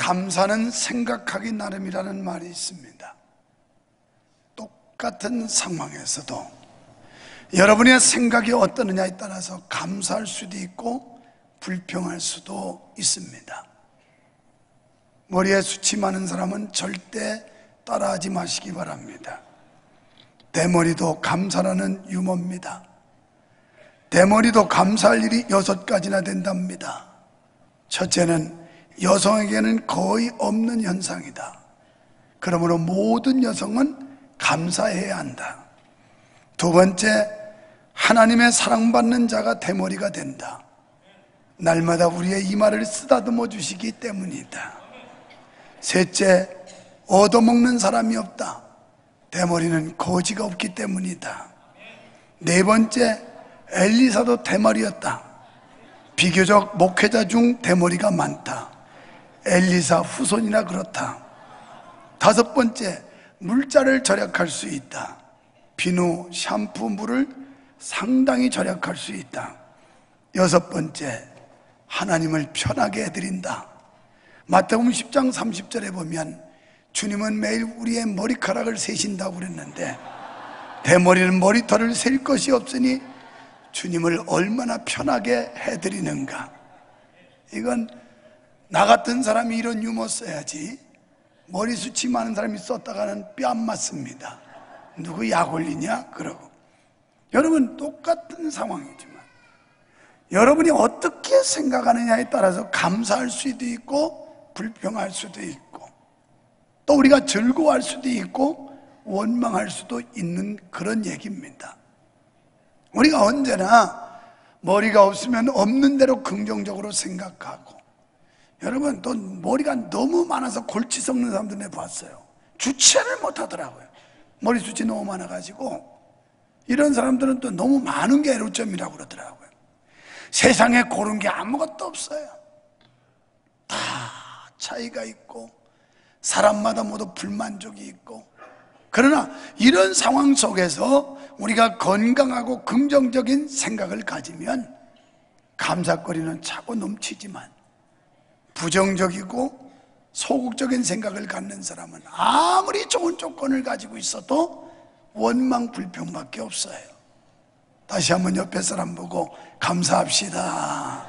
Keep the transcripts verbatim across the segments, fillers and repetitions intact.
감사는 생각하기 나름이라는 말이 있습니다. 똑같은 상황에서도 여러분의 생각이 어떠느냐에 따라서 감사할 수도 있고 불평할 수도 있습니다. 머리에 숱이 많은 사람은 절대 따라하지 마시기 바랍니다. 대머리도 감사라는 유머입니다. 대머리도 감사할 일이 여섯 가지나 된답니다. 첫째는 여성에게는 거의 없는 현상이다. 그러므로 모든 여성은 감사해야 한다. 두 번째, 하나님의 사랑받는 자가 대머리가 된다. 날마다 우리의 이마를 쓰다듬어 주시기 때문이다. 셋째, 얻어먹는 사람이 없다. 대머리는 거지가 없기 때문이다. 네 번째, 엘리사도 대머리였다. 비교적 목회자 중 대머리가 많다. 엘리사 후손이나 그렇다. 다섯 번째, 물자를 절약할 수 있다. 비누, 샴푸, 물을 상당히 절약할 수 있다. 여섯 번째, 하나님을 편하게 해드린다. 마태복음 십 장 삼십 절에 보면 주님은 매일 우리의 머리카락을 세신다고 그랬는데 대머리는 머리털을 셀 것이 없으니 주님을 얼마나 편하게 해드리는가. 이건 나 같은 사람이 이런 유머 써야지 머리숱이 많은 사람이 썼다가는 뼈 안 맞습니다. 누구 약 올리냐? 그러고. 여러분, 똑같은 상황이지만 여러분이 어떻게 생각하느냐에 따라서 감사할 수도 있고 불평할 수도 있고 또 우리가 즐거워할 수도 있고 원망할 수도 있는 그런 얘기입니다. 우리가 언제나 머리가 없으면 없는 대로 긍정적으로 생각하고, 여러분 또 머리가 너무 많아서 골치 썩는 사람들 내가 봤어요. 주체를 못 하더라고요. 머리숱이 너무 많아가지고. 이런 사람들은 또 너무 많은 게 애로점이라고 그러더라고요. 세상에 고른 게 아무것도 없어요. 다 차이가 있고 사람마다 모두 불만족이 있고. 그러나 이런 상황 속에서 우리가 건강하고 긍정적인 생각을 가지면 감사거리는 차고 넘치지만, 부정적이고 소극적인 생각을 갖는 사람은 아무리 좋은 조건을 가지고 있어도 원망 불평밖에 없어요. 다시 한번 옆에 사람 보고 감사합시다.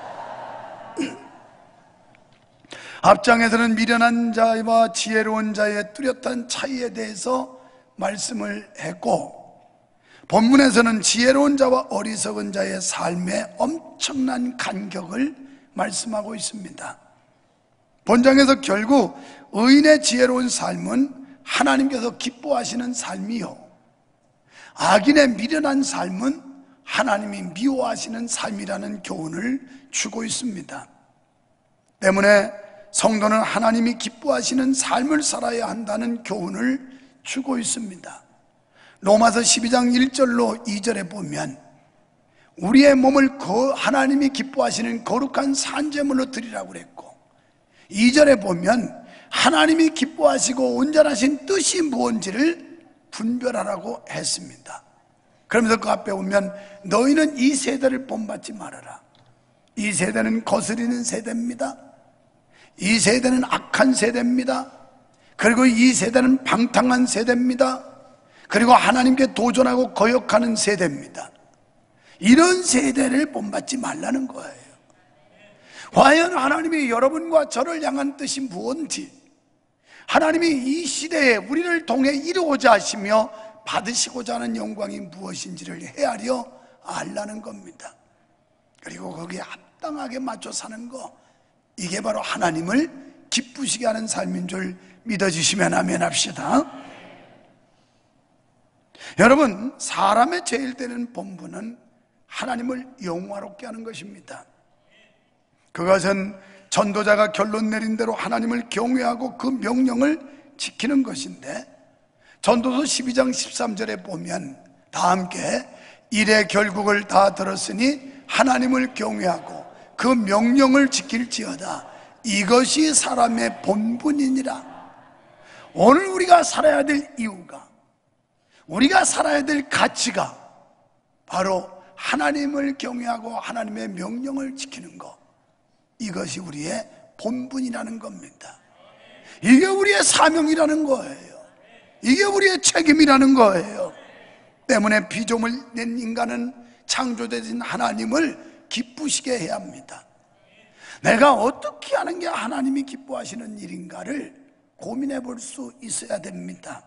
앞장에서는 미련한 자와 지혜로운 자의 뚜렷한 차이에 대해서 말씀을 했고, 본문에서는 지혜로운 자와 어리석은 자의 삶의 엄청난 간격을 말씀하고 있습니다. 본장에서 결국 의인의 지혜로운 삶은 하나님께서 기뻐하시는 삶이요, 악인의 미련한 삶은 하나님이 미워하시는 삶이라는 교훈을 주고 있습니다. 때문에 성도는 하나님이 기뻐하시는 삶을 살아야 한다는 교훈을 주고 있습니다. 로마서 십이 장 일 절로 이 절에 보면 우리의 몸을 하나님이 기뻐하시는 거룩한 산제물로 드리라고 그랬고, 이 절에 보면 하나님이 기뻐하시고 온전하신 뜻이 무엇인지를 분별하라고 했습니다. 그러면서 그 앞에 보면 너희는 이 세대를 본받지 말아라. 이 세대는 거스리는 세대입니다. 이 세대는 악한 세대입니다. 그리고 이 세대는 방탕한 세대입니다. 그리고 하나님께 도전하고 거역하는 세대입니다. 이런 세대를 본받지 말라는 거예요. 과연 하나님이 여러분과 저를 향한 뜻이 무엇인지, 하나님이 이 시대에 우리를 통해 이루고자 하시며 받으시고자 하는 영광이 무엇인지를 헤아려 알라는 겁니다. 그리고 거기에 합당하게 맞춰 사는 거, 이게 바로 하나님을 기쁘시게 하는 삶인 줄 믿어주시면 아멘 합시다. 여러분, 사람의 제일 되는 본분은 하나님을 영화롭게 하는 것입니다. 그것은 전도자가 결론 내린 대로 하나님을 경외하고 그 명령을 지키는 것인데, 전도서 십이 장 십삼 절에 보면 다 함께 일의 결국을 다 들었으니 하나님을 경외하고 그 명령을 지킬지어다. 이것이 사람의 본분이니라. 오늘 우리가 살아야 될 이유가, 우리가 살아야 될 가치가 바로 하나님을 경외하고 하나님의 명령을 지키는 것, 이것이 우리의 본분이라는 겁니다. 이게 우리의 사명이라는 거예요. 이게 우리의 책임이라는 거예요. 때문에 피조물 낸 인간은 창조되신 하나님을 기쁘시게 해야 합니다. 내가 어떻게 하는 게 하나님이 기뻐하시는 일인가를 고민해 볼 수 있어야 됩니다.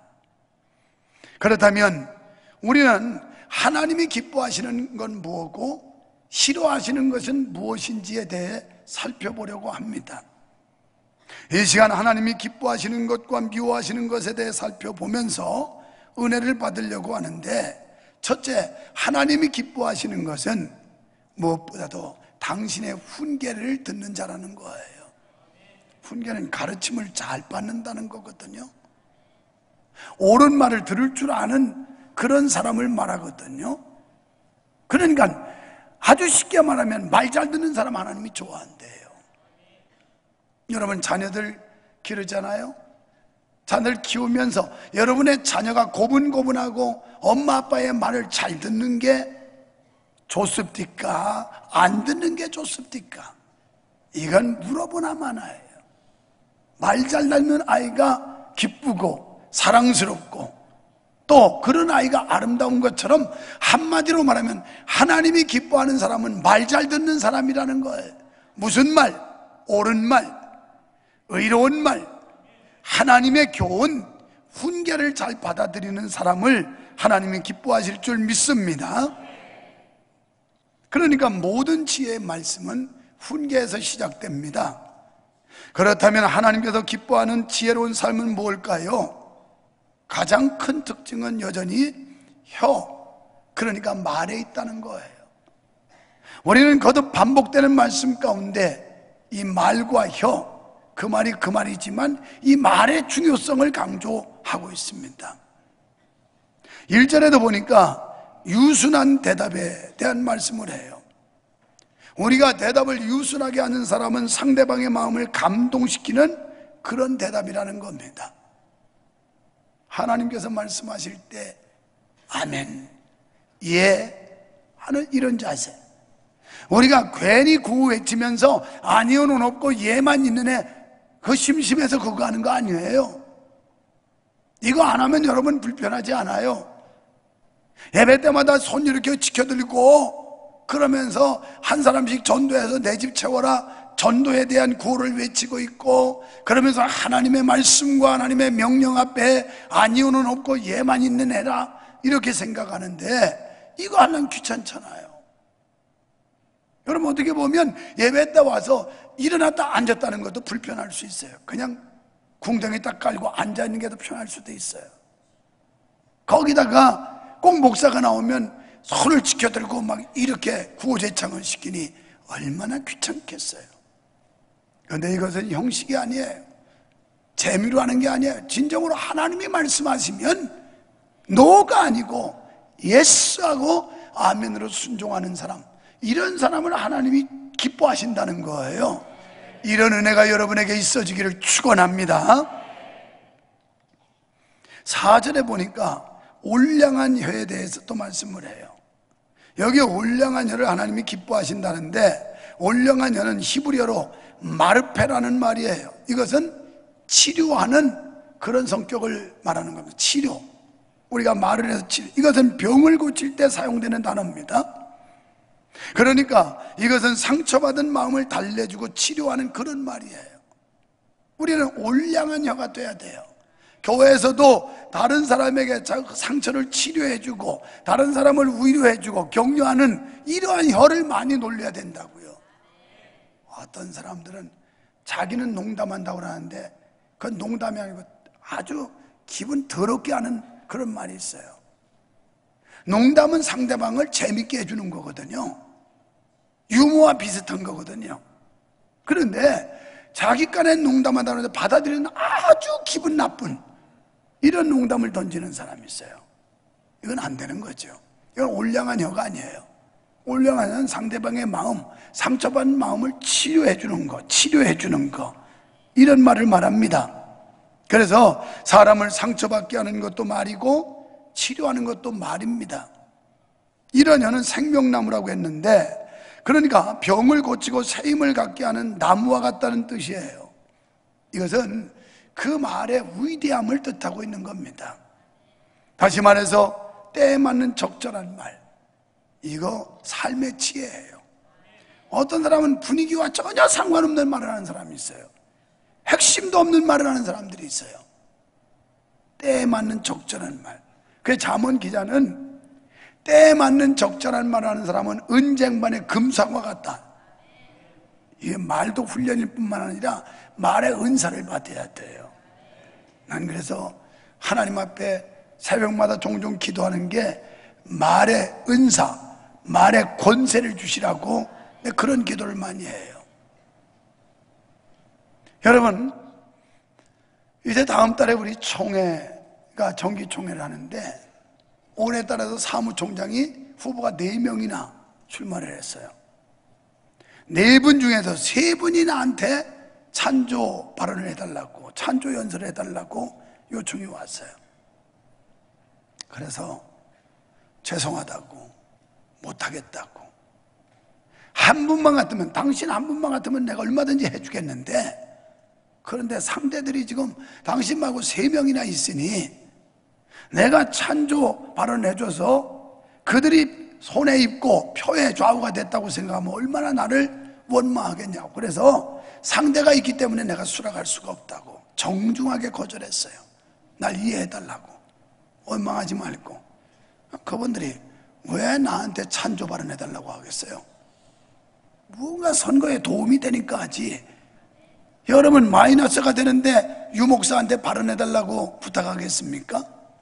그렇다면 우리는 하나님이 기뻐하시는 건 무엇이고 싫어하시는 것은 무엇인지에 대해 살펴보려고 합니다. 이 시간 하나님이 기뻐하시는 것과 미워하시는 것에 대해 살펴보면서 은혜를 받으려고 하는데, 첫째, 하나님이 기뻐하시는 것은 무엇보다도 당신의 훈계를 듣는 자라는 거예요. 훈계는 가르침을 잘 받는다는 거거든요. 옳은 말을 들을 줄 아는 그런 사람을 말하거든요. 그러니까 아주 쉽게 말하면 말 잘 듣는 사람 하나님이 좋아한대요. 여러분 자녀들 기르잖아요. 자녀를 키우면서 여러분의 자녀가 고분고분하고 엄마 아빠의 말을 잘 듣는 게 좋습니까? 안 듣는 게 좋습니까? 이건 물어보나 마나요. 말 잘 듣는 아이가 기쁘고 사랑스럽고 또 그런 아이가 아름다운 것처럼, 한마디로 말하면 하나님이 기뻐하는 사람은 말 잘 듣는 사람이라는 거예요. 무슨 말? 옳은 말, 의로운 말, 하나님의 교훈, 훈계를 잘 받아들이는 사람을 하나님이 기뻐하실 줄 믿습니다. 그러니까 모든 지혜의 말씀은 훈계에서 시작됩니다. 그렇다면 하나님께서 기뻐하는 지혜로운 삶은 뭘까요? 가장 큰 특징은 여전히 혀, 그러니까 말에 있다는 거예요. 우리는 거듭 반복되는 말씀 가운데 이 말과 혀, 그 말이 그 말이지만 이 말의 중요성을 강조하고 있습니다. 일 절에도 보니까 유순한 대답에 대한 말씀을 해요. 우리가 대답을 유순하게 하는 사람은 상대방의 마음을 감동시키는 그런 대답이라는 겁니다. 하나님께서 말씀하실 때 아멘, 예 하는 이런 자세. 우리가 괜히 구호 외치면서 아니요는 없고 예만 있는 애, 그 심심해서 그거 하는 거 아니에요. 이거 안 하면 여러분 불편하지 않아요? 예배 때마다 손 이렇게 지켜들고 그러면서 한 사람씩 전도해서 내 집 채워라, 전도에 대한 구호를 외치고 있고, 그러면서 하나님의 말씀과 하나님의 명령 앞에 아니오는 없고 예만 있는 애라 이렇게 생각하는데, 이거 하려면 귀찮잖아요. 여러분 어떻게 보면 예배 때 와서 일어났다 앉았다는 것도 불편할 수 있어요. 그냥 궁뎅이 딱 깔고 앉아있는 게 더 편할 수도 있어요. 거기다가 꼭 목사가 나오면 손을 지켜들고 막 이렇게 구호제창을 시키니 얼마나 귀찮겠어요. 그런데 이것은 형식이 아니에요. 재미로 하는 게 아니에요. 진정으로 하나님이 말씀하시면 노가 아니고 예스하고 아멘으로 순종하는 사람, 이런 사람을 하나님이 기뻐하신다는 거예요. 이런 은혜가 여러분에게 있어지기를 축원합니다. 사 절에 보니까 올량한 혀에 대해서 또 말씀을 해요. 여기 올량한 혀를 하나님이 기뻐하신다는데, 올량한 혀는 히브리어로 마르페라는 말이에요. 이것은 치료하는 그런 성격을 말하는 겁니다. 치료, 우리가 말을 해서 치료, 이것은 병을 고칠 때 사용되는 단어입니다. 그러니까 이것은 상처받은 마음을 달래주고 치료하는 그런 말이에요. 우리는 올량한 혀가 돼야 돼요. 교회에서도 다른 사람에게 상처를 치료해주고 다른 사람을 위로해주고 격려하는 이러한 혀를 많이 놀려야 된다고요. 어떤 사람들은 자기는 농담한다고 하는데 그건 농담이 아니고 아주 기분 더럽게 하는 그런 말이 있어요. 농담은 상대방을 재밌게 해주는 거거든요. 유머와 비슷한 거거든요. 그런데 자기 간에 농담한다고 하는데 받아들이는 아주 기분 나쁜 이런 농담을 던지는 사람이 있어요. 이건 안 되는 거죠. 이건 올량한 혀가 아니에요. 올량한 혀는 상대방의 마음, 상처받은 마음을 치료해 주는 거, 치료해 주는 거, 이런 말을 말합니다. 그래서 사람을 상처받게 하는 것도 말이고 치료하는 것도 말입니다. 이런 혀는 생명나무라고 했는데, 그러니까 병을 고치고 새 힘을 갖게 하는 나무와 같다는 뜻이에요. 이것은 그 말의 위대함을 뜻하고 있는 겁니다. 다시 말해서 때에 맞는 적절한 말, 이거 삶의 지혜예요. 어떤 사람은 분위기와 전혀 상관없는 말을 하는 사람이 있어요. 핵심도 없는 말을 하는 사람들이 있어요. 때에 맞는 적절한 말. 그 잠언 기자는 때에 맞는 적절한 말을 하는 사람은 은쟁반의 금상과 같다. 이게 말도 훈련일 뿐만 아니라 말의 은사를 받아야 돼요. 난 그래서 하나님 앞에 새벽마다 종종 기도하는 게 말의 은사, 말의 권세를 주시라고 그런 기도를 많이 해요. 여러분, 이제 다음 달에 우리 총회가 정기총회를 하는데 올해 따라서 사무총장이 후보가 네 명이나 출마를 했어요. 네 분 중에서 세 분이 나한테 찬조 발언을 해달라고, 찬조 연설을 해달라고 요청이 왔어요. 그래서 죄송하다고, 못하겠다고, 한 분만 같으면, 당신 한 분만 같으면 내가 얼마든지 해주겠는데, 그런데 상대들이 지금 당신 말고 세 명이나 있으니 내가 찬조 발언해줘서 그들이 손에 입고 표에 좌우가 됐다고 생각하면 얼마나 나를 원망하겠냐고. 그래서 상대가 있기 때문에 내가 수락할 수가 없다고 정중하게 거절했어요. 날 이해해달라고, 원망하지 말고. 그분들이 왜 나한테 찬조 발언해달라고 하겠어요? 뭔가 선거에 도움이 되니까 하지. 여러분 마이너스가 되는데 유목사한테 발언해달라고 부탁하겠습니까?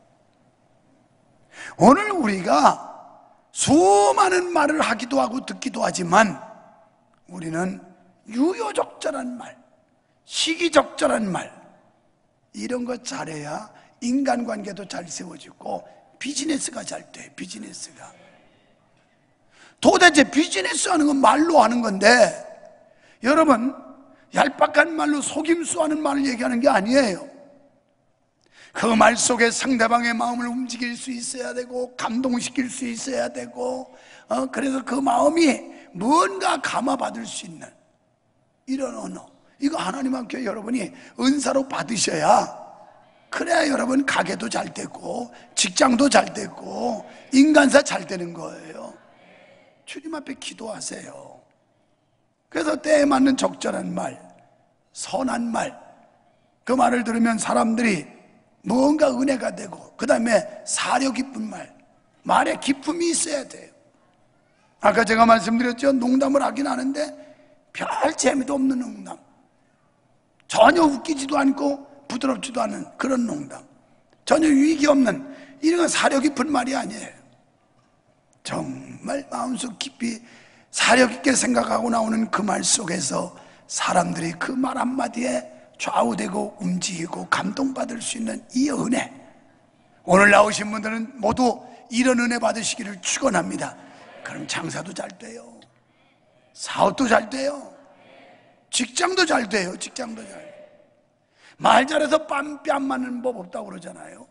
오늘 우리가 수많은 말을 하기도 하고 듣기도 하지만 우리는 유효적절한 말, 시기적절한 말, 이런 거 잘해야 인간관계도 잘 세워지고 비즈니스가 잘 돼. 비즈니스가 도대체 비즈니스 하는 건 말로 하는 건데, 여러분 얄팍한 말로 속임수 하는 말을 얘기하는 게 아니에요. 그 말 속에 상대방의 마음을 움직일 수 있어야 되고 감동시킬 수 있어야 되고, 어, 그래서 그 마음이 뭔가 감화받을 수 있는 이런 언어, 이거 하나님 함께 여러분이 은사로 받으셔야, 그래야 여러분 가게도 잘 되고 직장도 잘 되고 인간사 잘 되는 거예요. 주님 앞에 기도하세요. 그래서 때에 맞는 적절한 말, 선한 말, 그 말을 들으면 사람들이 뭔가 은혜가 되고, 그 다음에 사려 깊은 말, 말에 기품이 있어야 돼요. 아까 제가 말씀드렸죠. 농담을 하긴 하는데 별 재미도 없는 농담, 전혀 웃기지도 않고 부드럽지도 않은 그런 농담, 전혀 유익이 없는 이런 건 사려 깊은 말이 아니에요. 정말 마음속 깊이 사려 깊게 생각하고 나오는 그 말 속에서 사람들이 그 말 한마디에 좌우되고 움직이고 감동받을 수 있는 이 은혜, 오늘 나오신 분들은 모두 이런 은혜 받으시기를 축원합니다. 그럼 장사도 잘 돼요, 사업도 잘 돼요, 직장도 잘 돼요. 직장도 잘 돼요. 말 잘해서 뺨, 뺨 맞는 법 없다고 그러잖아요.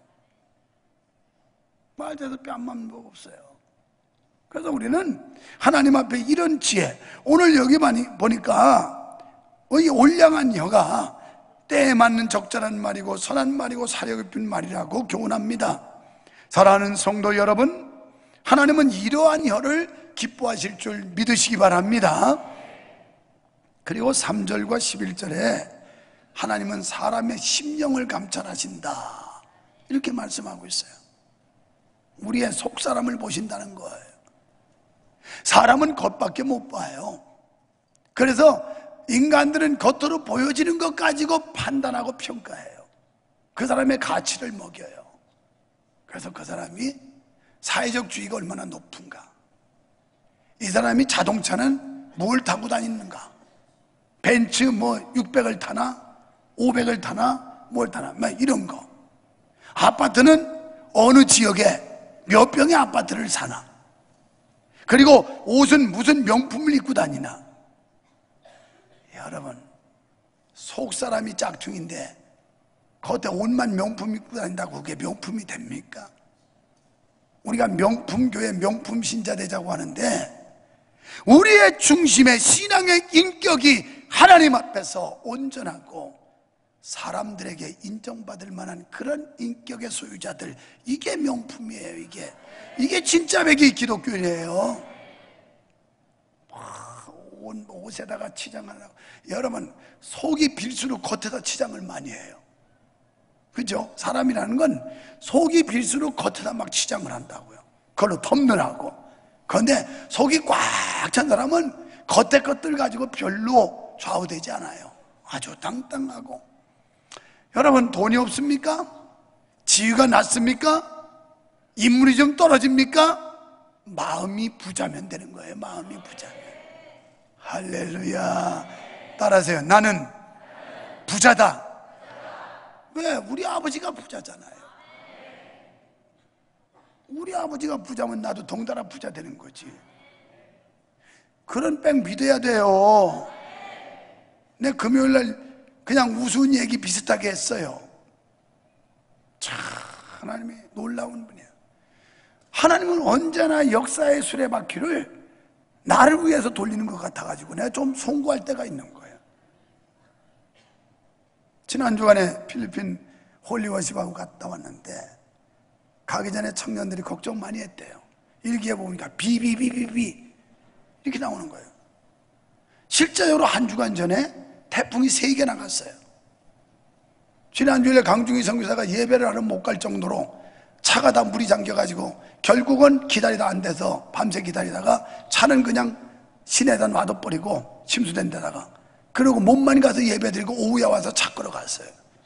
말 잘해서 뺨 맞는 법 없어요. 그래서 우리는 하나님 앞에 이런 지혜, 오늘 여기 보니까 이 올량한 혀가 때에 맞는 적절한 말이고 선한 말이고 사려 깊은 말이라고 교훈합니다. 사랑하는 성도 여러분, 하나님은 이러한 혀를 기뻐하실 줄 믿으시기 바랍니다. 그리고 삼 절과 십일 절에 하나님은 사람의 심령을 감찰하신다, 이렇게 말씀하고 있어요. 우리의 속사람을 보신다는 거예요. 사람은 겉밖에 못 봐요. 그래서 인간들은 겉으로 보여지는 것 가지고 판단하고 평가해요. 그 사람의 가치를 먹여요. 그래서 그 사람이 사회적 주의가 얼마나 높은가, 이 사람이 자동차는 뭘 타고 다니는가, 벤츠 뭐 육백을 타나 오백을 타나 뭘 타나 막 이런 거, 아파트는 어느 지역에 몇 평의 아파트를 사나, 그리고 옷은 무슨 명품을 입고 다니나. 여러분, 속사람이 짝퉁인데 겉에 옷만 명품 입고 다닌다고 그게 명품이 됩니까? 우리가 명품교회 명품 신자 되자고 하는데 우리의 중심의 신앙의 인격이 하나님 앞에서 온전하고 사람들에게 인정받을 만한 그런 인격의 소유자들, 이게 명품이에요. 이게 이게 진짜 백이 기독교예요. 온 옷에다가 치장을 하고, 여러분 속이 빌수록 겉에다 치장을 많이 해요. 그죠? 사람이라는 건 속이 빌수록 겉에다 막 치장을 한다고요. 그걸로 덤늘하고. 그런데 속이 꽉 찬 사람은 겉에 것들 가지고 별로 좌우되지 않아요. 아주 당당하고. 여러분 돈이 없습니까? 지위가 낮습니까? 인물이 좀 떨어집니까? 마음이 부자면 되는 거예요. 마음이 부자면. 할렐루야. 따라하세요. 나는 부자다. 왜? 우리 아버지가 부자잖아요. 우리 아버지가 부자면 나도 덩달아 부자 되는 거지. 그런 백 믿어야 돼요. 내 금요일날 그냥 우스운 얘기 비슷하게 했어요. 참 하나님이 놀라운 분이에요. 하나님은 언제나 역사의 수레바퀴를 나를 위해서 돌리는 것 같아가지고 내가 좀 송구할 때가 있는 거예요. 지난 주간에 필리핀 홀리워십하고 갔다 왔는데 가기 전에 청년들이 걱정 많이 했대요. 일기에 보니까 비비비비비 이렇게 나오는 거예요. 실제로 한 주간 전에 태풍이 세 개 나갔어요. 지난주에 강중희 선교사가 예배를 하러 못 갈 정도로 차가 다 물이 잠겨가지고 결국은 기다리다 안 돼서 밤새 기다리다가 차는 그냥 시내에다 놔둬버리고 침수된 데다가, 그리고 몸만 가서 예배 드리고 오후에 와서 차 끌어 갔어요.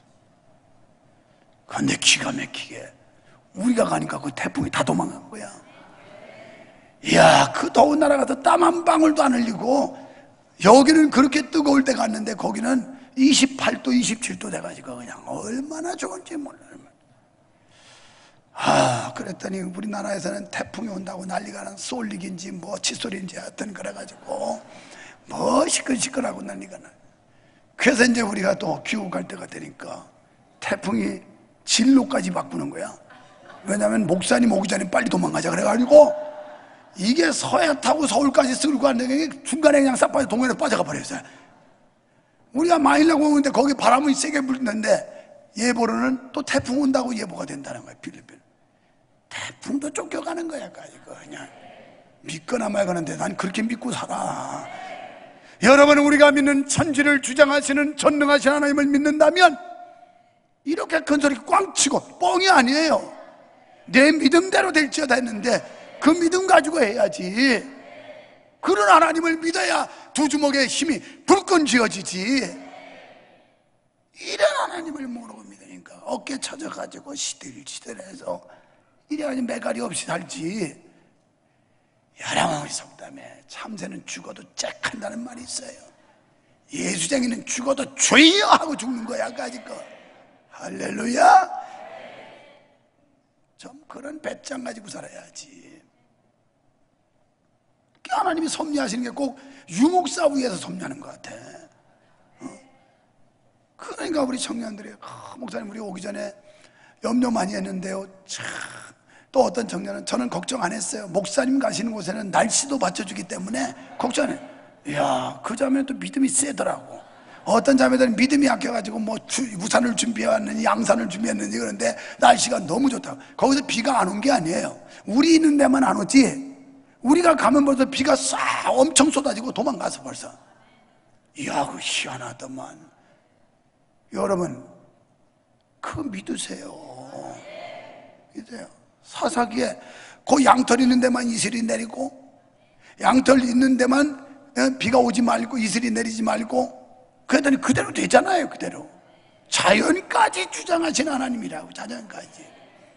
그런데 기가 막히게 우리가 가니까 그 태풍이 다 도망간 거야. 이야, 그 더운 나라 가서 땀 한 방울도 안 흘리고, 여기는 그렇게 뜨거울 때 갔는데 거기는 이십팔 도 이십칠 도 돼가지고 그냥 얼마나 좋은지 몰라요. 아, 그랬더니 우리나라에서는 태풍이 온다고 난리가 난, 쏠릭인지 뭐 칫솔인지 하여튼 그래가지고 뭐 시끌시끌하고 난리가 나. 그래서 이제 우리가 또 귀국할 때가 되니까 태풍이 진로까지 바꾸는 거야. 왜냐하면 목사님 오기 전에 빨리 도망가자 그래가지고 이게 서해 타고 서울까지 쓸고 갔는데 중간에 그냥 싹 빠져 동해로 빠져가 버렸어요. 우리가 마닐라고 오는데 거기 바람이 세게 불는데 예보로는 또 태풍 온다고 예보가 된다는 거예요. 필리핀 태풍도 쫓겨가는 거야. 그냥 믿거나 말거나인데 난 그렇게 믿고 살아. 여러분, 우리가 믿는 천지를 주장하시는 전능하신 하나님을 믿는다면 이렇게 큰 소리 꽝 치고 뻥이 아니에요. 내 믿음대로 될지어다 했는데 그 믿음 가지고 해야지. 그런 하나님을 믿어야 두 주먹에 힘이 불끈 쥐어지지. 이런 하나님을 모르고 믿으니까 어깨 쳐져가지고 시들시들해서 이래가지고 매갈이 없이 살지. 여러분, 우리 속담에 참새는 죽어도 잭한다는 말이 있어요. 예수쟁이는 죽어도 주여 하고 죽는 거야. 가지고 할렐루야. 좀 그런 배짱 가지고 살아야지. 하나님이 섭리하시는 게 꼭 유목사 위에서 섭리하는 것 같아. 어? 그러니까 우리 청년들이 아, 목사님 우리 오기 전에 염려 많이 했는데요. 참, 또 어떤 청년은 저는 걱정 안 했어요. 목사님 가시는 곳에는 날씨도 받쳐주기 때문에 걱정 안 해요. 이야, 그 자매는 또 믿음이 세더라고. 어떤 자매들은 믿음이 약해가지고 뭐 주, 우산을 준비해왔느니 양산을 준비했느니 그런데 날씨가 너무 좋다고. 거기서 비가 안 온 게 아니에요. 우리 있는 데만 안 오지. 우리가 가면 벌써 비가 싹 엄청 쏟아지고 도망가서 벌써. 이야, 그 희한하더만. 여러분, 그거 믿으세요. 믿으세요. 사사기에 그 양털 있는 데만 이슬이 내리고, 양털 있는 데만 비가 오지 말고 이슬이 내리지 말고, 그랬더니 그대로 되잖아요. 그대로 자연까지 주장하신 하나님이라고. 자연까지.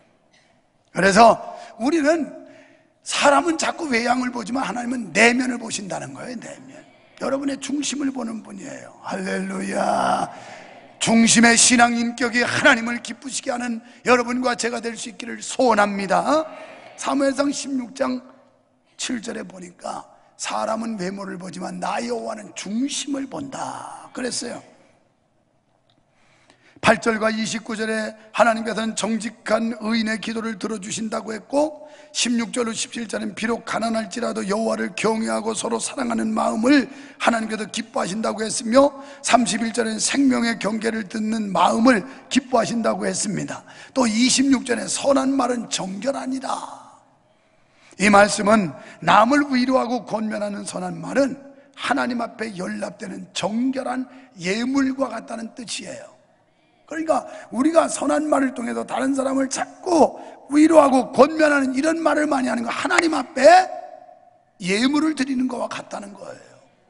그래서 우리는 사람은 자꾸 외양을 보지만 하나님은 내면을 보신다는 거예요. 내면. 여러분의 중심을 보는 분이에요. 할렐루야. 중심의 신앙 인격이 하나님을 기쁘시게 하는 여러분과 제가 될 수 있기를 소원합니다. 사무엘상 십육 장 칠 절에 보니까 사람은 외모를 보지만 나 여호와는 중심을 본다 그랬어요. 팔 절과 이십구 절에 하나님께서는 정직한 의인의 기도를 들어주신다고 했고, 십육 절로 십칠 절은 비록 가난할지라도 여호와를 경외하고 서로 사랑하는 마음을 하나님께서 기뻐하신다고 했으며, 삼십일 절에는 생명의 경계를 듣는 마음을 기뻐하신다고 했습니다. 또 이십육 절에 선한 말은 정결하니라. 이 말씀은 남을 위로하고 권면하는 선한 말은 하나님 앞에 연락되는 정결한 예물과 같다는 뜻이에요. 그러니까 우리가 선한 말을 통해서 다른 사람을 자꾸 위로하고 권면하는 이런 말을 많이 하는 거, 하나님 앞에 예물을 드리는 것과 같다는 거예요.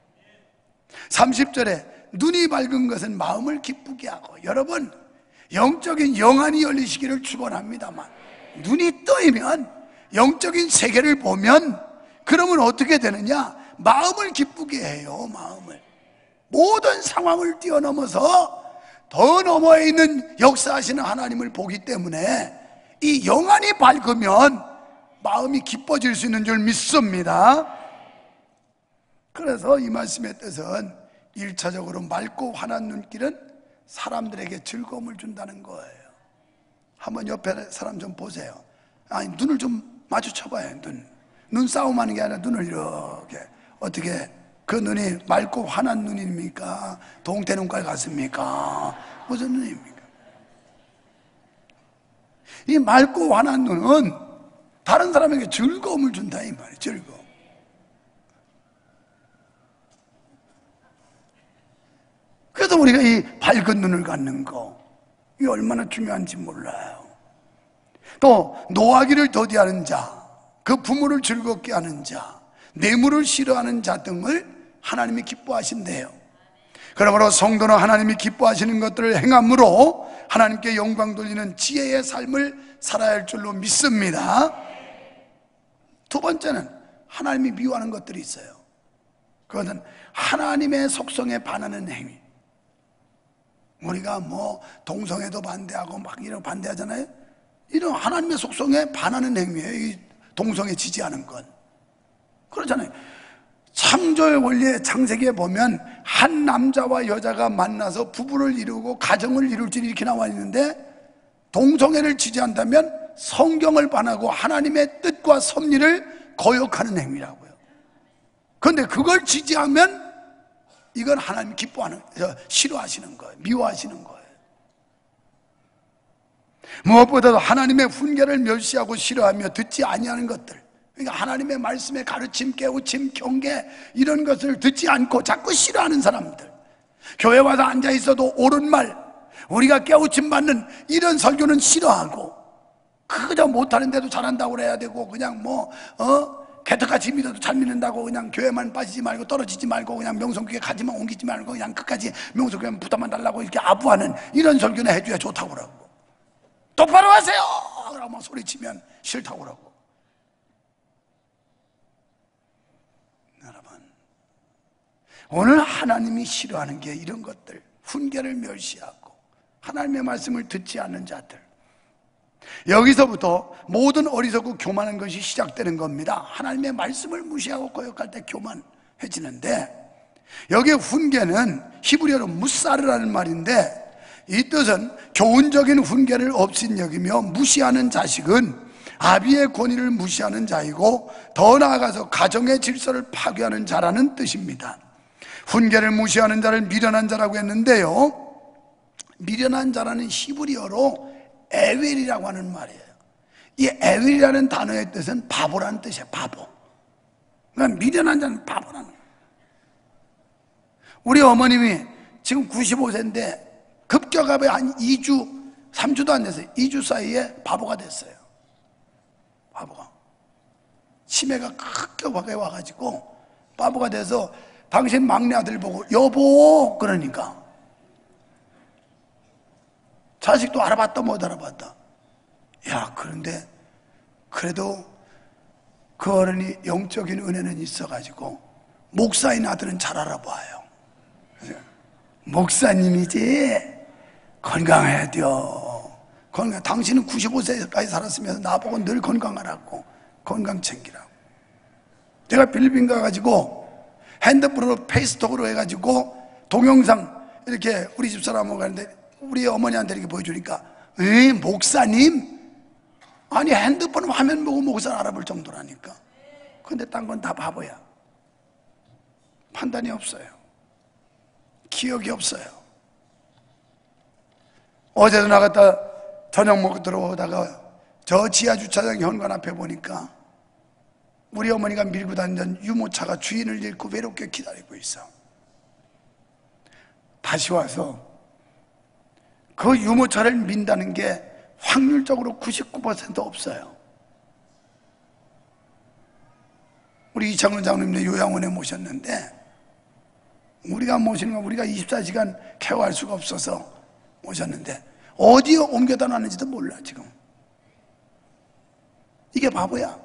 삼십 절에 눈이 밝은 것은 마음을 기쁘게 하고, 여러분 영적인 영안이 열리시기를 축원합니다만, 눈이 떠이면 영적인 세계를 보면, 그러면 어떻게 되느냐? 마음을 기쁘게 해요. 마음을, 모든 상황을 뛰어넘어서 더 너머에 있는 역사하시는 하나님을 보기 때문에 이 영안이 밝으면 마음이 기뻐질 수 있는 줄 믿습니다. 그래서 이 말씀의 뜻은 일차적으로 맑고 환한 눈길은 사람들에게 즐거움을 준다는 거예요. 한번 옆에 사람 좀 보세요. 아니, 눈을 좀 마주쳐봐요. 눈 눈싸움 하는 게 아니라 눈을 이렇게, 어떻게 그 눈이 맑고 환한 눈입니까? 동태눈깔 같습니까? 무슨 눈입니까? 이 맑고 환한 눈은 다른 사람에게 즐거움을 준다 이 말이에요. 즐거움. 그래서 우리가 이 밝은 눈을 갖는 거, 이게 얼마나 중요한지 몰라요. 또 노하기를 더디하는 자, 그 부모를 즐겁게 하는 자, 뇌물을 싫어하는 자 등을 하나님이 기뻐하신대요. 그러므로 성도는 하나님이 기뻐하시는 것들을 행함으로 하나님께 영광 돌리는 지혜의 삶을 살아야 할 줄로 믿습니다. 두 번째는 하나님이 미워하는 것들이 있어요. 그것은 하나님의 속성에 반하는 행위. 우리가 뭐 동성애도 반대하고 막 이런 반대하잖아요. 이런 하나님의 속성에 반하는 행위예요. 이 동성애 지지하는 건. 그렇잖아요. 창조의 원리의 창세기에 보면 한 남자와 여자가 만나서 부부를 이루고 가정을 이룰지 이렇게 나와 있는데, 동성애를 지지한다면 성경을 반하고 하나님의 뜻과 섭리를 거역하는 행위라고요. 그런데 그걸 지지하면 이건 하나님 기뻐하는, 싫어하시는 거예요. 미워하시는 거예요. 무엇보다도 하나님의 훈계를 멸시하고 싫어하며 듣지 아니하는 것들, 그러니까 하나님의 말씀의 가르침, 깨우침, 경계 이런 것을 듣지 않고 자꾸 싫어하는 사람들, 교회 와서 앉아 있어도 옳은 말, 우리가 깨우침 받는 이런 설교는 싫어하고, 그저 못하는데도 잘한다고 그래야 되고, 그냥 뭐 어? 개떡같이 믿어도 잘 믿는다고 그냥 교회만 빠지지 말고 떨어지지 말고 그냥 명성교회 가지만 옮기지 말고 그냥 끝까지 명성교회만 부담만 달라고 이렇게 아부하는 이런 설교는 해줘야 좋다고 그러고, 똑바로 하세요! 라고 막 소리치면 싫다고 그러고. 여러분, 오늘 하나님이 싫어하는 게 이런 것들, 훈계를 멸시하고 하나님의 말씀을 듣지 않는 자들, 여기서부터 모든 어리석고 교만한 것이 시작되는 겁니다. 하나님의 말씀을 무시하고 거역할 때 교만해지는데, 여기에 훈계는 히브리어로 무사르라는 말인데, 이 뜻은 교훈적인 훈계를 없인 여기며 무시하는 자식은 아비의 권위를 무시하는 자이고, 더 나아가서 가정의 질서를 파괴하는 자라는 뜻입니다. 훈계를 무시하는 자를 미련한 자라고 했는데요, 미련한 자라는 히브리어로 에윌이라고 하는 말이에요. 이 에윌이라는 단어의 뜻은 바보라는 뜻이에요. 바보. 그러니까 미련한 자는 바보라는 거예요. 우리 어머님이 지금 구십오 세인데 급격하게 한 이 주, 삼 주도 안 됐어요. 이 주 사이에 바보가 됐어요. 바보가. 치매가 급격하게 와가지고 바보가 돼서 당신 막내 아들 보고 여보 그러니까, 자식도 알아봤다 못 알아봤다. 야, 그런데 그래도 그 어른이 영적인 은혜는 있어가지고 목사인 아들은 잘 알아봐요. 목사님이지 건강해야 돼요. 건강. 당신은 구십오 세까지 살았으면서 나보고 늘 건강하라고, 건강 챙기라고. 제가 필리핀 가가지고 핸드폰으로 페이스톡으로 해가지고 동영상 이렇게 우리 집사람하고 가는데 우리 어머니한테 이렇게 보여주니까, 에이, 목사님? 아니, 핸드폰 화면 보고 목사를 알아볼 정도라니까. 근데 딴 건 다 바보야. 판단이 없어요. 기억이 없어요. 어제도 나갔다 저녁 먹고 들어오다가 저 지하 주차장 현관 앞에 보니까 우리 어머니가 밀고 다니던 유모차가 주인을 잃고 외롭게 기다리고 있어. 다시 와서 그 유모차를 민다는 게 확률적으로 구십구 퍼센트 없어요. 우리 이창훈 장로님네 요양원에 모셨는데, 우리가 모시는 건 우리가 이십사 시간 케어할 수가 없어서 모셨는데 어디에 옮겨다 놨는지도 몰라. 지금 이게 바보야.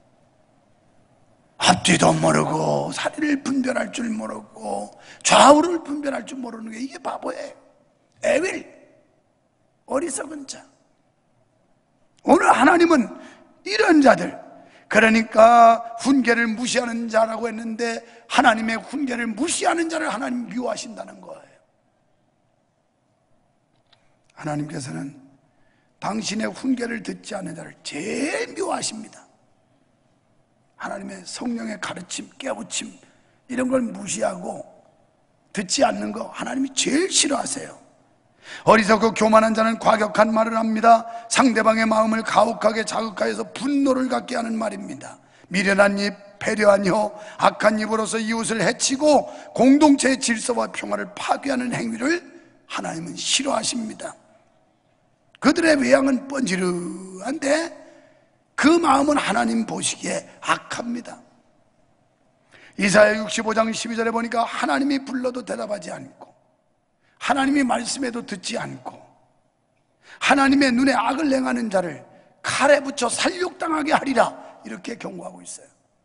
앞뒤도 모르고 사리를 분별할 줄 모르고 좌우를 분별할 줄 모르는 게 이게 바보예요. 에윌, 어리석은 자. 오늘 하나님은 이런 자들, 그러니까 훈계를 무시하는 자라고 했는데 하나님의 훈계를 무시하는 자를 하나님 미워하신다는 거예요. 하나님께서는 당신의 훈계를 듣지 않는 자를 제일 미워하십니다. 하나님의 성령의 가르침, 깨우침 이런 걸 무시하고 듣지 않는 거 하나님이 제일 싫어하세요. 어리석고 교만한 자는 과격한 말을 합니다. 상대방의 마음을 가혹하게 자극하여서 분노를 갖게 하는 말입니다. 미련한 입, 배려한 혀, 악한 입으로서 이웃을 해치고 공동체의 질서와 평화를 파괴하는 행위를 하나님은 싫어하십니다. 그들의 외양은 뻔지르한데 그 마음은 하나님 보시기에 악합니다. 이사야 육십오 장 십이 절에 보니까 하나님이 불러도 대답하지 않고 하나님이 말씀해도 듣지 않고 하나님의 눈에 악을 행하는 자를 칼에 붙여 살육당하게 하리라, 이렇게 경고하고 있어요.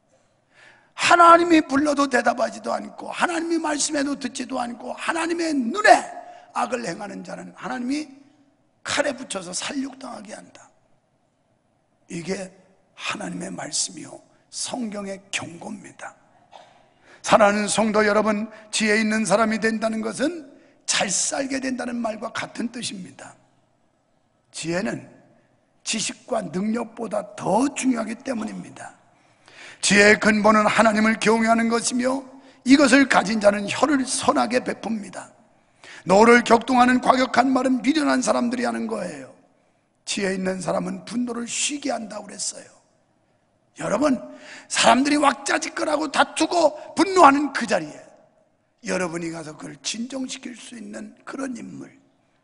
하나님이 불러도 대답하지도 않고 하나님이 말씀해도 듣지도 않고 하나님의 눈에 악을 행하는 자는 하나님이 칼에 붙여서 살육당하게 한다. 이게 하나님의 말씀이요 성경의 경고입니다. 사랑하는 성도 여러분, 지혜 있는 사람이 된다는 것은 잘 살게 된다는 말과 같은 뜻입니다. 지혜는 지식과 능력보다 더 중요하기 때문입니다. 지혜의 근본은 하나님을 경외하는 것이며 이것을 가진 자는 혀를 선하게 베풉니다. 노를 격동하는 과격한 말은 미련한 사람들이 하는 거예요. 지혜 있는 사람은 분노를 쉬게 한다고 그랬어요. 여러분, 사람들이 왁자지껄하고 다투고 분노하는 그 자리에 여러분이 가서 그걸 진정시킬 수 있는 그런 인물,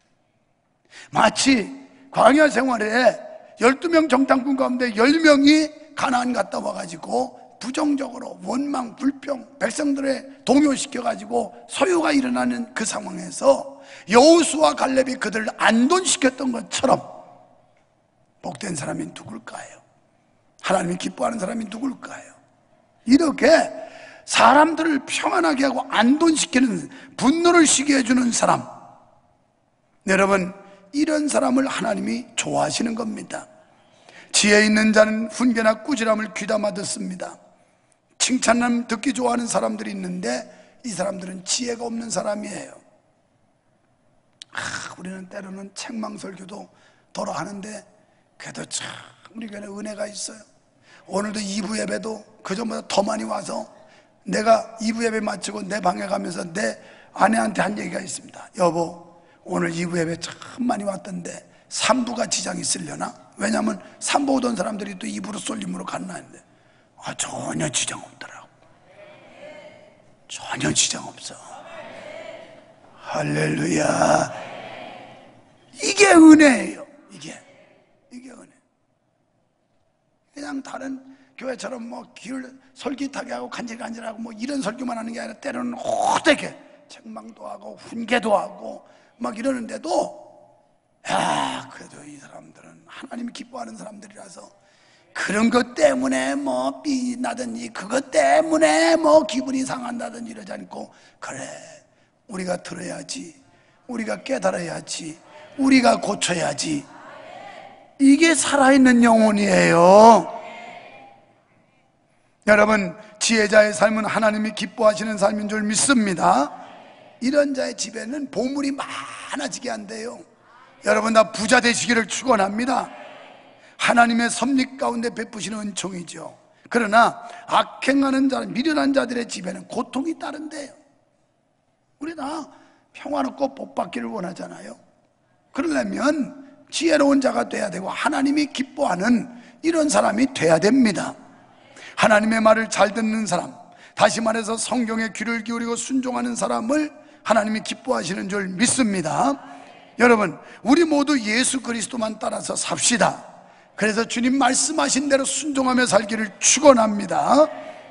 마치 광야 생활에 열두 명 정탐꾼 가운데 열 명이 가나안 갔다 와가지고 부정적으로 원망, 불평, 백성들의 동요시켜가지고 소요가 일어나는 그 상황에서 여호수아 갈렙이 그들을 안돈시켰던 것처럼 복된 사람이 누굴까요? 하나님이 기뻐하는 사람이 누굴까요? 이렇게 사람들을 평안하게 하고 안돈시키는, 분노를 쉬게 해주는 사람, 여러분, 이런 사람을 하나님이 좋아하시는 겁니다. 지혜 있는 자는 훈계나 꾸지람을 귀담아 듣습니다. 칭찬을 듣기 좋아하는 사람들이 있는데 이 사람들은 지혜가 없는 사람이에요. 아, 우리는 때로는 책망설교도 덜어 하는데 그래도 참 우리 교회에 은혜가 있어요. 오늘도 이 부 예배도 그전보다 더 많이 와서 내가 이 부 예배 마치고 내 방에 가면서 내 아내한테 한 얘기가 있습니다. 여보, 오늘 이 부 예배 참 많이 왔던데 삼 부가 지장이 있으려나? 왜냐하면 삼 부 오던 사람들이 또 이 부로 쏠림으로 갔나 했는데 아, 전혀 지장 없더라고. 전혀 지장 없어. 할렐루야. 이게 은혜예요. 이게 이게 은혜. 그냥 다른 교회처럼 뭐 귀를 솔깃하게 하고 간질간질하고 뭐 이런 설교만 하는 게 아니라 때로는 호되게 책망도 하고 훈계도 하고 막 이러는데도, 야, 그래도 이 사람들은 하나님이 기뻐하는 사람들이라서 그런 것 때문에 뭐 삐 나든지 그것 때문에 뭐 기분이 상한다든지 이러지 않고, 그래, 우리가 들어야지, 우리가 깨달아야지, 우리가 고쳐야지. 이게 살아있는 영혼이에요. 여러분, 지혜자의 삶은 하나님이 기뻐하시는 삶인 줄 믿습니다. 이런 자의 집에는 보물이 많아지게 한대요. 여러분 다 부자 되시기를 축원합니다. 하나님의 섭리 가운데 베푸시는 은총이죠. 그러나 악행하는 자, 미련한 자들의 집에는 고통이 따른대요. 우리 다 평화롭고 복받기를 원하잖아요. 그러려면 지혜로운 자가 돼야 되고 하나님이 기뻐하는 이런 사람이 돼야 됩니다. 하나님의 말을 잘 듣는 사람, 다시 말해서 성경에 귀를 기울이고 순종하는 사람을 하나님이 기뻐하시는 줄 믿습니다. 여러분, 우리 모두 예수 그리스도만 따라서 삽시다. 그래서 주님 말씀하신 대로 순종하며 살기를 축원합니다.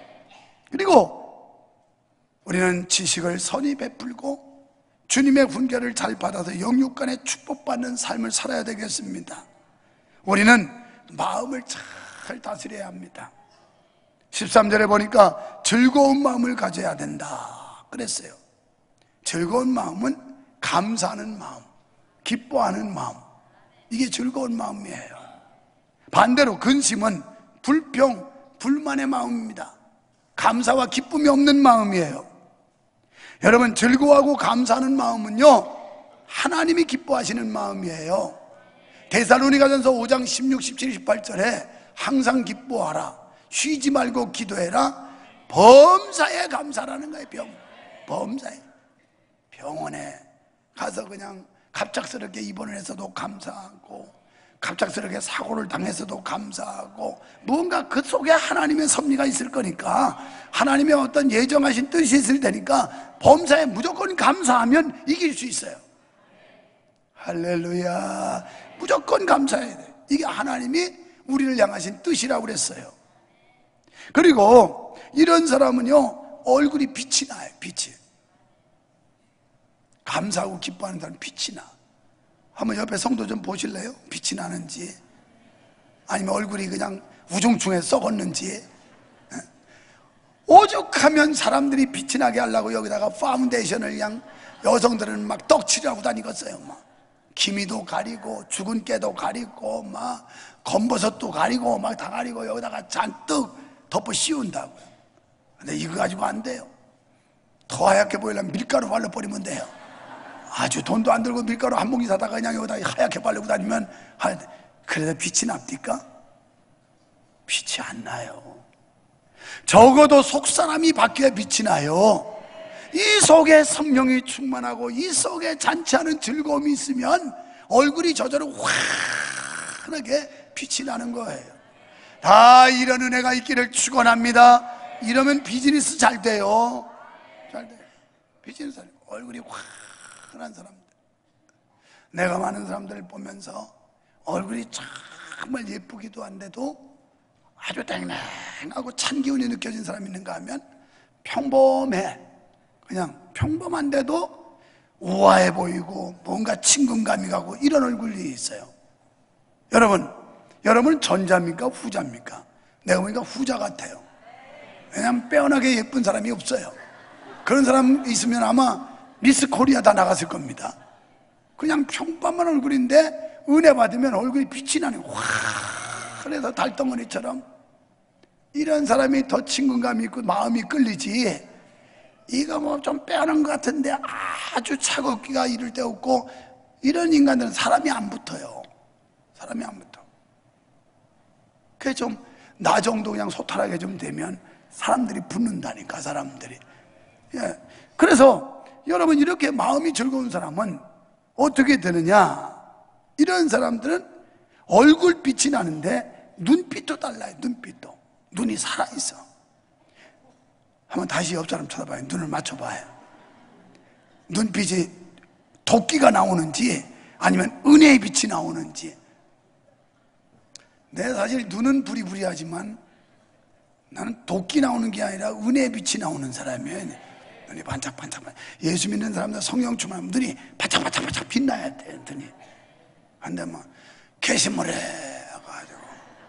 그리고 우리는 지식을 선히 베풀고 주님의 훈계를 잘 받아서 영육간에 축복받는 삶을 살아야 되겠습니다. 우리는 마음을 잘 다스려야 합니다. 십삼 절에 보니까 즐거운 마음을 가져야 된다 그랬어요. 즐거운 마음은 감사하는 마음, 기뻐하는 마음, 이게 즐거운 마음이에요. 반대로 근심은 불평, 불만의 마음입니다. 감사와 기쁨이 없는 마음이에요. 여러분, 즐거워하고 감사하는 마음은요, 하나님이 기뻐하시는 마음이에요. 데살로니가전서 오 장 십육, 십칠, 십팔 절에 항상 기뻐하라, 쉬지 말고 기도해라, 범사에 감사라는 거예요. 병, 범사에. 병원에 가서 그냥 갑작스럽게 입원을 해서도 감사하고, 갑작스럽게 사고를 당해서도 감사하고, 무언가 그 속에 하나님의 섭리가 있을 거니까, 하나님의 어떤 예정하신 뜻이 있을 테니까 범사에 무조건 감사하면 이길 수 있어요. 할렐루야. 무조건 감사해야 돼. 이게 하나님이 우리를 향하신 뜻이라고 그랬어요. 그리고 이런 사람은요, 얼굴이 빛이 나요. 빛이. 감사하고 기뻐하는 사람은 빛이 나. 한번 옆에 성도 좀 보실래요? 빛이 나는지, 아니면 얼굴이 그냥 우중충해 썩었는지. 오죽하면 사람들이 빛이 나게 하려고 여기다가 파운데이션을 그냥, 여성들은 막 떡칠하고 다니겠어요. 막 기미도 가리고 죽은 깨도 가리고 막 검버섯도 가리고 막 다 가리고 여기다가 잔뜩 덮어 씌운다고요. 근데 이거 가지고 안 돼요. 더 하얗게 보이려면 밀가루 발라버리면 돼요. 아주 돈도 안 들고 밀가루 한 봉지 사다가 그냥 여기다 하얗게 바르고 다니면, 그래도 빛이 납니까? 빛이 안 나요. 적어도 속사람이 바뀌어야 빛이 나요. 이 속에 성령이 충만하고 이 속에 잔치하는 즐거움이 있으면 얼굴이 저절로 환하게 빛이 나는 거예요. 다 이런 은혜가 있기를 축원합니다. 이러면 비즈니스 잘 돼요. 잘 돼요. 비즈니스 잘 돼요. 얼굴이 환한 사람들, 내가 많은 사람들을 보면서 얼굴이 정말 예쁘기도 한데도 아주 땡땡하고 찬 기운이 느껴진 사람이 있는가 하면 평범해. 그냥 평범한데도 우아해 보이고 뭔가 친근감이 가고 이런 얼굴이 있어요. 여러분, 여러분은 전자입니까? 후자입니까? 내가 보니까 후자 같아요. 왜냐하면 빼어나게 예쁜 사람이 없어요. 그런 사람 있으면 아마 미스 코리아 다 나갔을 겁니다. 그냥 평범한 얼굴인데 은혜 받으면 얼굴이 빛이 나는, 환해서 달덩어리처럼. 이런 사람이 더 친근감이 있고 마음이 끌리지, 이거 뭐 좀 빼어난 것 같은데 아주 차갑기가 이를 데 없고, 이런 인간들은 사람이 안 붙어요. 사람이 안 붙어. 그게 좀 나 정도 그냥 소탈하게 좀 되면 사람들이 붙는다니까, 사람들이. 예. 그래서 여러분, 이렇게 마음이 즐거운 사람은 어떻게 되느냐? 이런 사람들은 얼굴빛이 나는데 눈빛도 달라요. 눈빛도. 눈이 살아있어. 한번 다시 옆 사람 쳐다봐요. 눈을 맞춰봐요. 눈빛이 도끼가 나오는지 아니면 은혜의 빛이 나오는지. 내 사실 눈은 부리부리하지만 나는 도끼 나오는 게 아니라 은혜의 빛이 나오는 사람이에요. 눈이 반짝반짝. 예수 믿는 사람들 성령 충만하면 눈이 반짝반짝반짝 빛나야 돼. 눈이. 근데 뭐 게시물에 가지고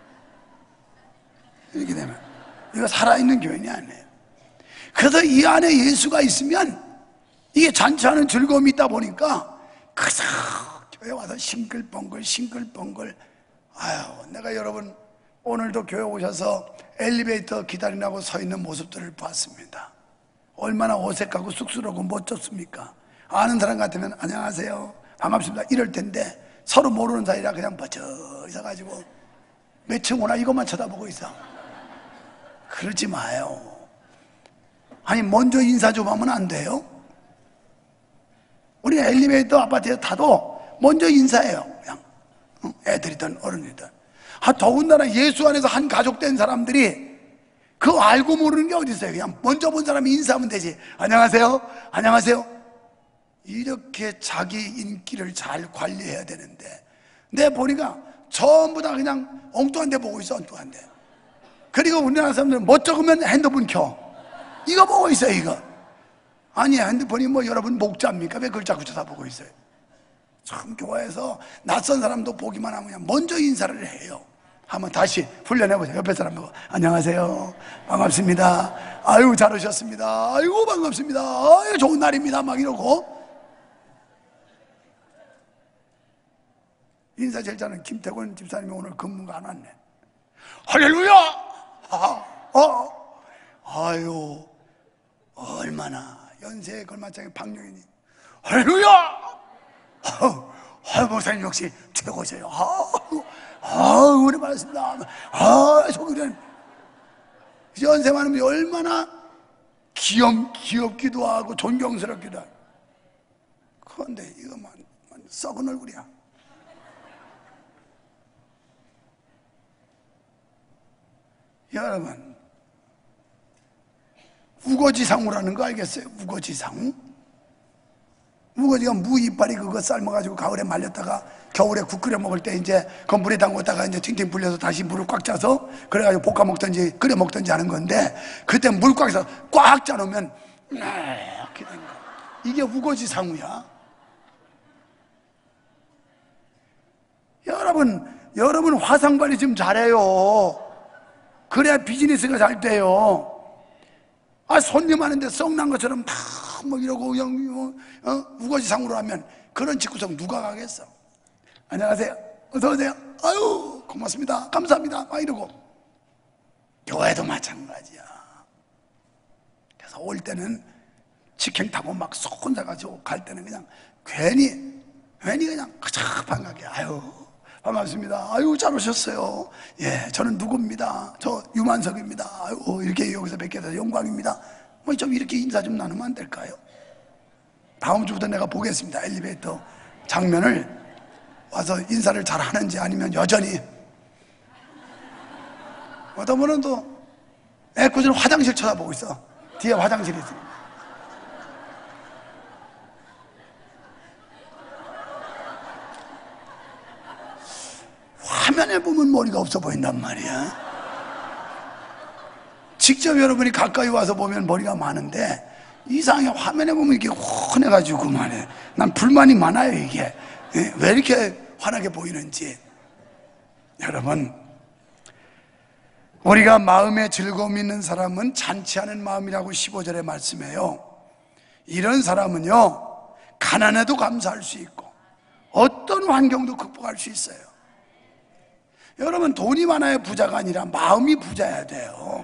이렇게 되면 이거 살아있는 교인이 아니에요. 그래서 이 안에 예수가 있으면 이게 잔치하는 즐거움이 있다 보니까 그저 교회 와서 싱글벙글 싱글벙글. 아유, 내가 여러분 오늘도 교회 오셔서 엘리베이터 기다리라고 서 있는 모습들을 봤습니다. 얼마나 어색하고 쑥스러우고 멋졌습니까? 아는 사람 같으면 안녕하세요, 반갑습니다 이럴 텐데 서로 모르는 사이라 그냥 버쩍 있어가지고 몇 층 오나 이것만 쳐다보고 있어. 그러지 마요. 아니 먼저 인사 좀 하면 안 돼요? 우리 엘리베이터 아파트에 타도 먼저 인사해요. 그냥 애들이든 어른이든. 아, 더군다나 예수 안에서 한 가족 된 사람들이 그거 알고 모르는 게 어디 있어요. 그냥 먼저 본 사람이 인사하면 되지. 안녕하세요, 안녕하세요. 이렇게 자기 인기를 잘 관리해야 되는데 내 보니까 전부 다 그냥 엉뚱한 데 보고 있어. 엉뚱한 데. 그리고 우리나라 사람들은 뭐 적으면 핸드폰 켜. 이거 보고 있어요. 이거 아니 핸드폰이 뭐 여러분 목자입니까? 왜 그걸 자꾸 쳐다보고 있어요? 참 교회에서 낯선 사람도 보기만 하면 그냥 먼저 인사를 해요. 한번 다시 훈련해보세요. 옆에 사람 보고 안녕하세요, 반갑습니다, 아유 잘 오셨습니다, 아이고 반갑습니다, 아유 좋은 날입니다 막 이러고. 인사 제일 잘하는 김태권 집사님이 오늘 근무가 안 왔네. 할렐루야. 아, 어, 아유 얼마나 연세에 걸맞장에 박용인이 할렐루야. 아, 아, 목사님 역시 최고세요. 아유, 아유, 우리 반갑습니다. 아, 속으로는 연세 많으면 얼마나 귀엽, 귀엽기도 하고 존경스럽기도 하고. 그런데 이거만 썩은 얼굴이야. 여러분, 우거지상우라는 거 알겠어요? 우거지상우? 우거지가 무 이빨이 그거 삶아가지고 가을에 말렸다가 겨울에 국 끓여 먹을 때 이제 그 물에 담궜다가 이제 팅팅 불려서 다시 물을 꽉 짜서 그래가지고 볶아 먹든지 끓여 먹든지 하는 건데, 그때 물 꽉 해서 꽉 짜놓으면 이렇게 된 거야. 이게 우거지상우야. 여러분, 여러분 화상관리 좀 잘해요. 그래야 비즈니스가 잘 돼요. 아, 손님 하는데 썩난 것처럼 다 뭐 이러고 그냥 어? 우거지상으로 하면 그런 집구석 누가 가겠어? 안녕하세요, 어서오세요, 아유 고맙습니다, 감사합니다 막 이러고. 교회도 마찬가지야. 그래서 올 때는 직행 타고 막 혼자 가지고 갈 때는 그냥 괜히 괜히 그냥 그저 반갑게 아유 반갑습니다, 아유 잘 오셨어요, 예 저는 누구입니다, 저 유만석입니다, 아유 이렇게 여기서 뵙게 돼서 영광입니다, 뭐 좀 이렇게 인사 좀 나누면 안 될까요? 다음 주부터 내가 보겠습니다. 엘리베이터 장면을 와서 인사를 잘 하는지 아니면 여전히 어떤 분은 또 애꿎은 화장실 쳐다보고 있어. 뒤에 화장실이 있어. 화면에 보면 머리가 없어 보인단 말이야. 직접 여러분이 가까이 와서 보면 머리가 많은데 이상하게 화면에 보면 이렇게 훤해가지고 그만해. 난 불만이 많아요. 이게 왜 이렇게 환하게 보이는지. 여러분, 우리가 마음에 즐거움 있는 사람은 잔치하는 마음이라고 십오 절에 말씀해요. 이런 사람은요 가난해도 감사할 수 있고 어떤 환경도 극복할 수 있어요. 여러분, 돈이 많아야 부자가 아니라 마음이 부자여야 돼요.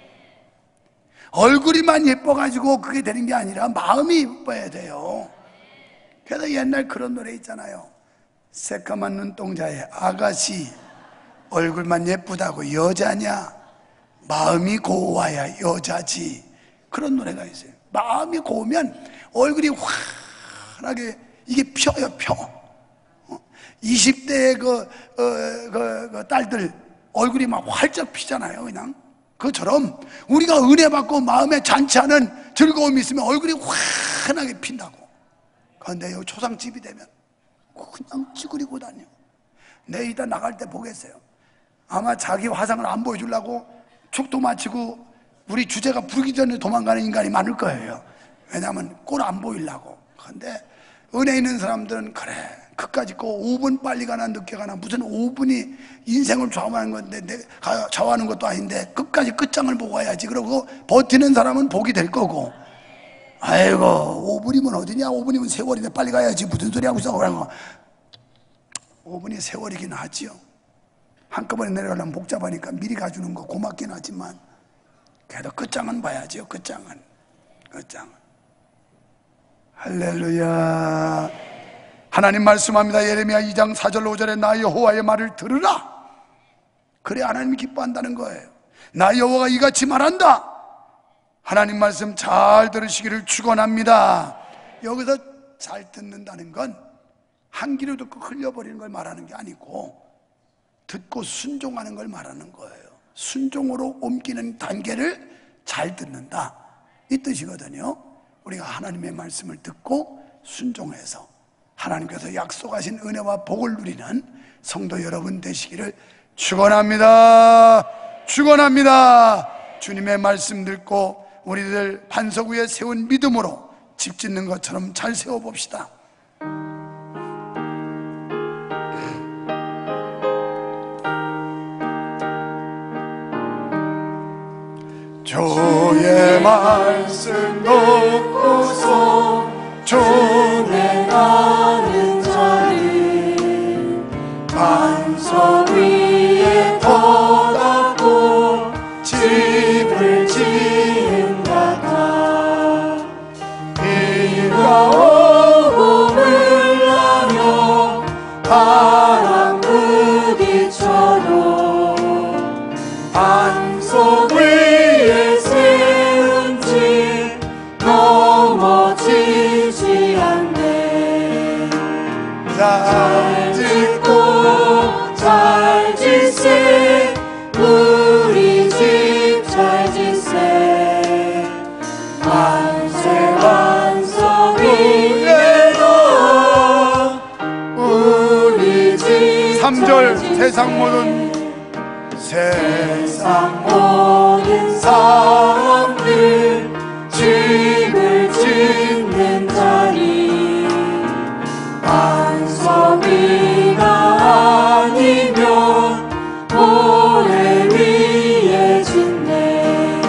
얼굴이만 예뻐가지고 그게 되는 게 아니라 마음이 예뻐야 돼요. 그래서 옛날 그런 노래 있잖아요. 새까만 눈동자에 아가씨 얼굴만 예쁘다고 여자냐, 마음이 고와야 여자지. 그런 노래가 있어요. 마음이 고우면 얼굴이 환하게 이게 펴요. 펴. 이십 대의 그, 어, 그, 그 딸들 얼굴이 막 활짝 피잖아요. 그냥 그처럼 우리가 은혜 받고 마음에 잔치하는 즐거움이 있으면 얼굴이 환하게 핀다고. 그런데 여기 초상집이 되면 그냥 찌그리고 다녀. 내 이따 나갈 때 보겠어요. 아마 자기 화상을 안 보여주려고 축도 마치고 우리 주제가 부르기 전에 도망가는 인간이 많을 거예요. 왜냐하면 꼴 안 보이려고. 그런데 은혜 있는 사람들은 그래 끝까지 고 오 분 빨리 가나 늦게 가나 무슨 오 분이 인생을 좌우하는 건데 내가 좌우하는 것도 아닌데 끝까지 끝장을 보고 와야지. 그러고 버티는 사람은 복이 될 거고, 아이고 오 분이면 어디냐, 오 분이면 세월인데 빨리 가야지 무슨 소리 하고 있어. 오 분이 세월이긴 하지요. 한꺼번에 내려가려면 복잡하니까 미리 가주는 거 고맙긴 하지만 그래도 끝장은 봐야지요. 끝장은 끝장을. 할렐루야. 하나님 말씀합니다. 예레미야 이 장 사 절 오 절에 나 여호와의 말을 들으라. 그래 하나님이 기뻐한다는 거예요. 나 여호와가 이같이 말한다. 하나님 말씀 잘 들으시기를 축원합니다. 여기서 잘 듣는다는 건 한 귀로 듣고 흘려버리는 걸 말하는 게 아니고 듣고 순종하는 걸 말하는 거예요. 순종으로 옮기는 단계를 잘 듣는다, 이 뜻이거든요. 우리가 하나님의 말씀을 듣고 순종해서 하나님께서 약속하신 은혜와 복을 누리는 성도 여러분 되시기를 축원합니다. 축원합니다. 주님의 말씀 듣고 우리들 반석 위에 세운 믿음으로 집 짓는 것처럼 잘 세워봅시다. 주의 말씀 듣고서 준행하는 자를 반석 위에 터닫고 집을 지은 같아. 비가 오고 물나며 바람 부딪혀도 반석 위에 세운 집 넘어지지 않네. 잘 짓고 잘 짓세 우리 집 잘 짓세. 만세 반석 위에도 우리 집 삼 절 세상 모든 세상 모든 사람들 집을 짓는 자리 반석 위가 아니면 모래 위에 짓네.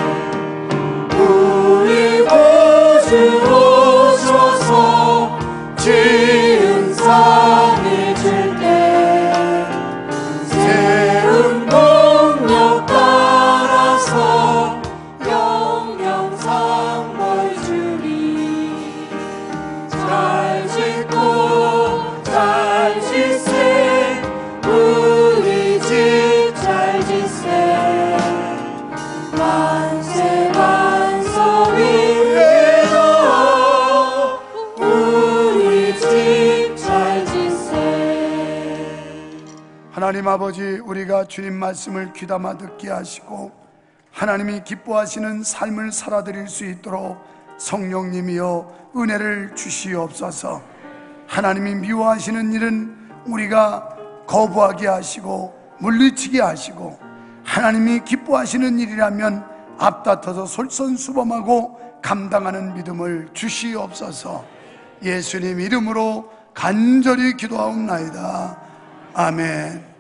우리 구주 오셔서 지은 산을 줄 때 세운 동력 따라서 영영상벌 주리. 잘 짓고 잘 짓세 우리 집 잘 짓세. 만세 반석 위에도 우리 집 잘 짓세. 하나님 아버지, 우리가 주님 말씀을 귀담아 듣게 하시고 하나님이 기뻐하시는 삶을 살아드릴 수 있도록 성령님이여 은혜를 주시옵소서. 하나님이 미워하시는 일은 우리가 거부하게 하시고 물리치게 하시고, 하나님이 기뻐하시는 일이라면 앞다퉈서 솔선수범하고 감당하는 믿음을 주시옵소서. 예수님 이름으로 간절히 기도하옵나이다. 아멘.